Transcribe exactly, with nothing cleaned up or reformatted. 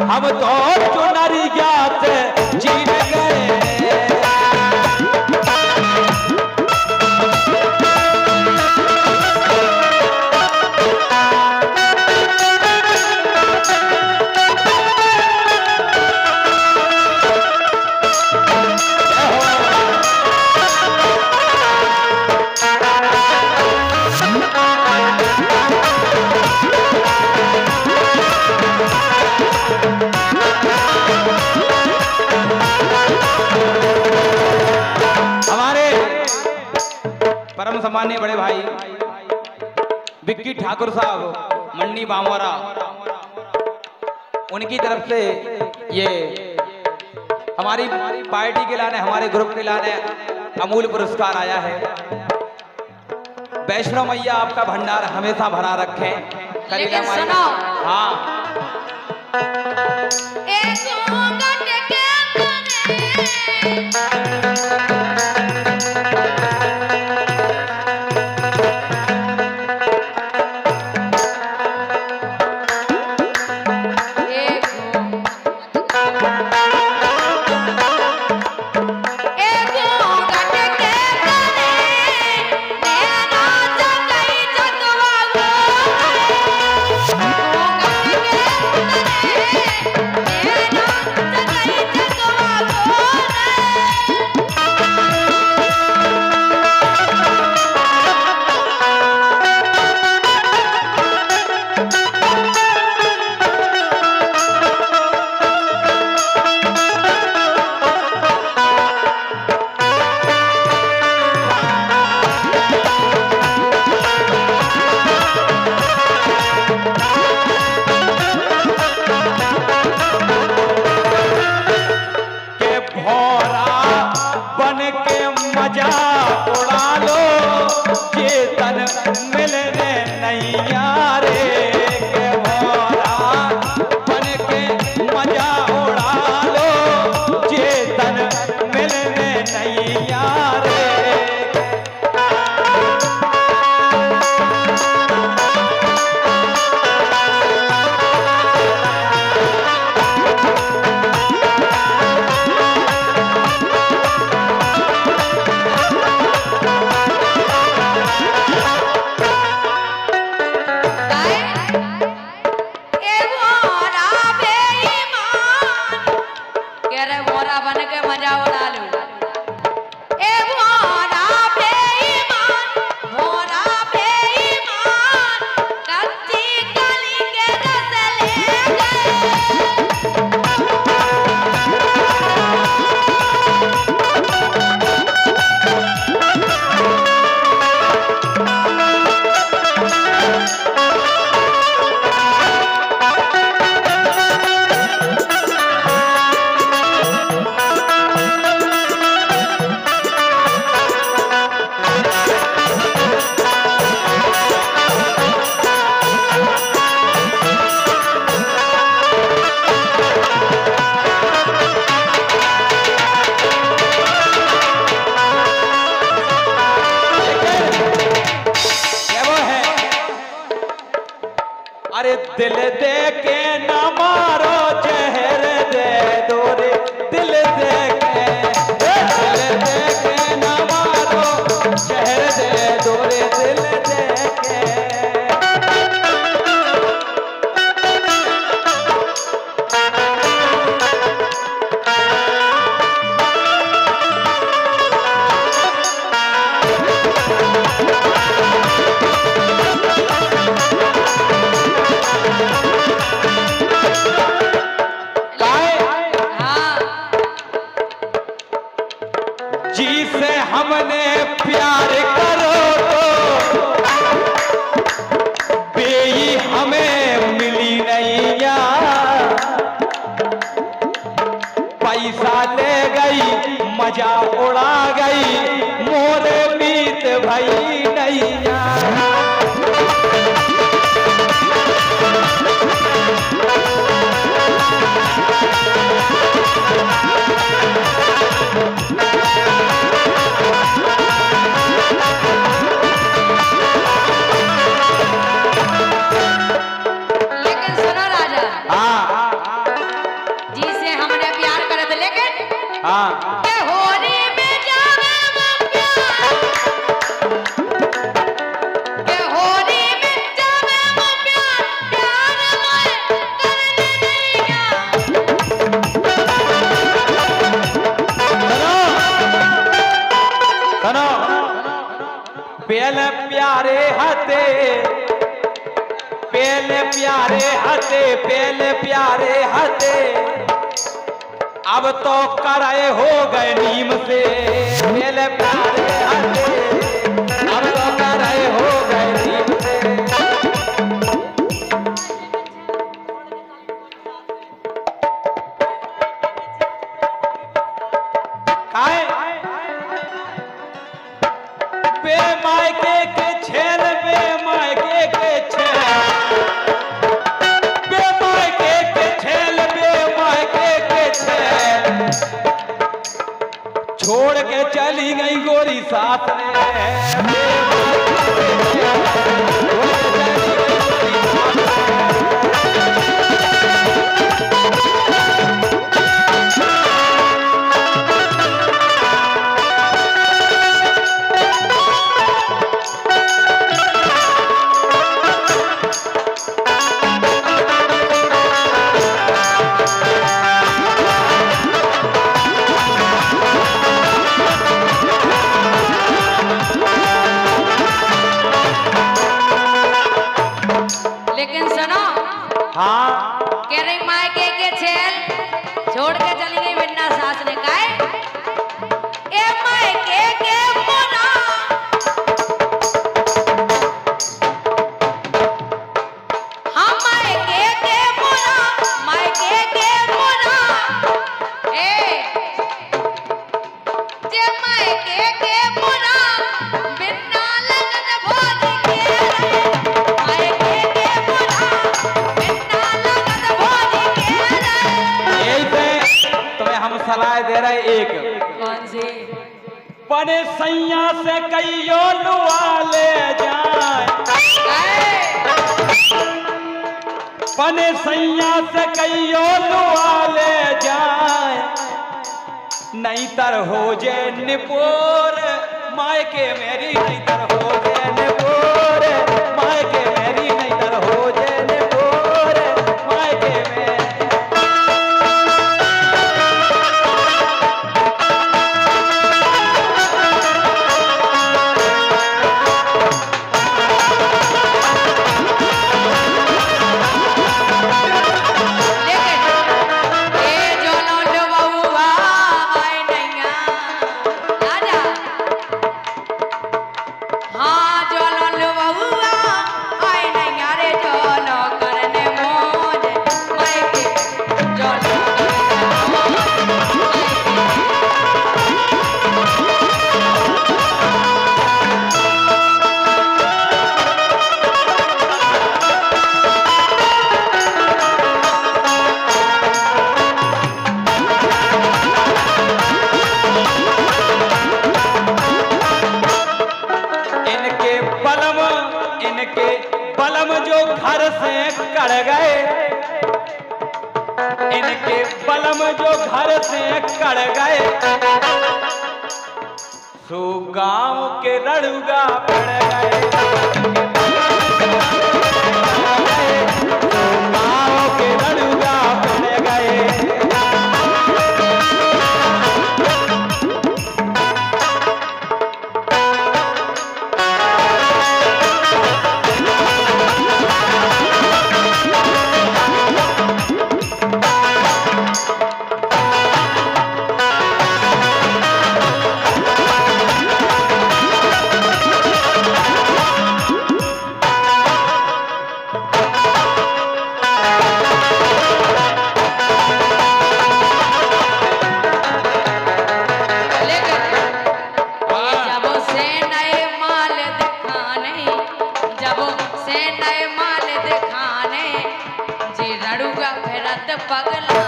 हम तो चुनरिया से जीत गए। परम सम्मानीय बड़े भाई विक्की ठाकुर साहब मंडी बामोरा, उनकी तरफ से ये हमारी पार्टी के लाने, हमारे ग्रुप के लाने अमूल पुरस्कार आया है। वैष्णो मैया आपका भंडार हमेशा भरा रखें। लेकिन सुनो, हाँ दिल दे के न मारो जहर दे दो रे, दिल दे के दिल दे के न मारो जहर दे दो रे, दिल दे के। हमने प्यार करो तो बेई हमें मिली नहीं यार, पैसा ले गई मजा उड़ा गई मोरे बीत भई नहीं यार। हाँ के होरी में जावे वो प्यार, के होरी में जावे वो प्यार, प्यार मैं करने नहीं गया। सुनो पहले प्यारे हते, पहले प्यारे हते, पहले प्यारे हते, अब तो कराए हो गए नीम से। पहले प्यारे हते, अब तो कराए हो गए नीम से। काहे बे मायके के छेल, बे मायके के छेल, बे मायके के छेल, बे मायके के छेल, छोड़ के चली गई गोरी साथ में। बे मायके के छेल, छोड़ के चली गई गोरी साथ में। लेकिन सुनो, हाँ कह रही मायके के छेल छोड़ के चली गई बिन्ना सास ने। काहे ए मायके के मोरा, हाँ मायके के मोरा, मायके के मोरा, ए जे मायके के मोरा बिन्ना लगन भोज के रे, मायके के मोरा बिन्ना लगन भोज के रे। यही से तुम्हें हम सलाह दे रहे एक, कौन सी? पने सैया से कईयो लुआ ले जाए, पने सैया से कईयो लुआ ले जाए, नहीं तर हो जे निपोर मायके मेरी, नहीं तर हो जे निपोर मायके मेरी, नहीं तर हो जे निपोर मायके मेरी। कड़ गए, इनके बलम जो घर से कड़ गए, सो गांव के रड़ुगा पड़ गए, सो गांव के रड़ुगा पड़ गए। पगला